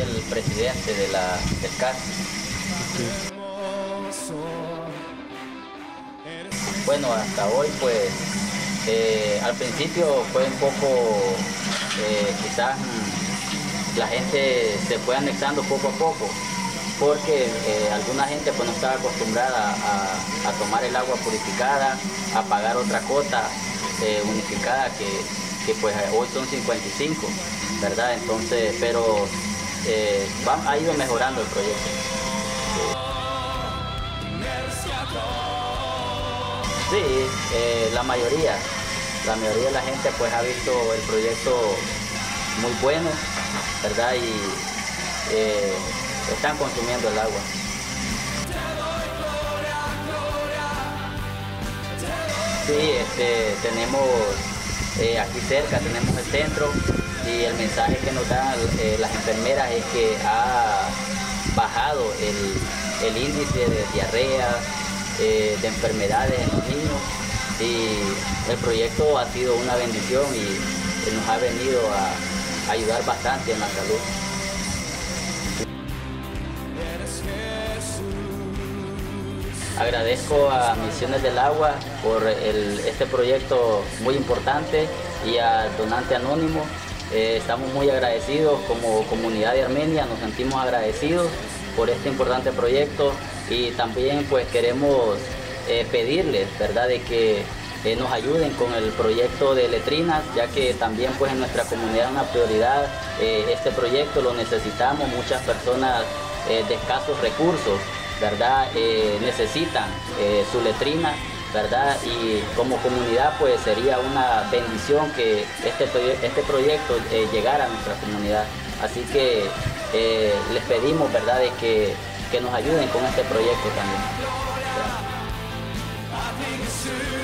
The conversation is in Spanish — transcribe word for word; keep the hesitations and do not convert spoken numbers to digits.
el presidente de la, del C A S. Bueno, hasta hoy pues eh, al principio fue un poco, eh, quizás la gente se fue anexando poco a poco, porque eh, alguna gente pues no estaba acostumbrada a, a tomar el agua purificada, a pagar otra cuota eh, unificada que, que pues hoy son cincuenta y cinco, ¿verdad? Entonces, pero eh, va, ha ido mejorando el proyecto. Sí, eh, la mayoría, la mayoría de la gente pues ha visto el proyecto muy bueno, ¿verdad? Y eh, están consumiendo el agua. Sí, este, tenemos eh, aquí cerca, tenemos el centro y el mensaje que nos dan eh, las enfermeras es que ha bajado el, el índice de diarrea, eh, de enfermedades en los niños, y el proyecto ha sido una bendición y nos ha venido a ayudar bastante en la salud. Agradezco a Misiones del Agua por el, este proyecto muy importante y al donante anónimo. Eh, estamos muy agradecidos como comunidad de Armenia, nos sentimos agradecidos por este importante proyecto y también pues queremos eh, pedirles, ¿verdad?, de que eh, nos ayuden con el proyecto de letrinas, ya que también pues en nuestra comunidad es una prioridad. Eh, este proyecto lo necesitamos, muchas personas eh, de escasos recursos, ¿verdad?, eh, necesitan eh, su letrina, ¿verdad? Y como comunidad pues sería una bendición que este, este proyecto eh, llegara a nuestra comunidad. Así que eh, les pedimos, ¿verdad?, de que, que nos ayuden con este proyecto también.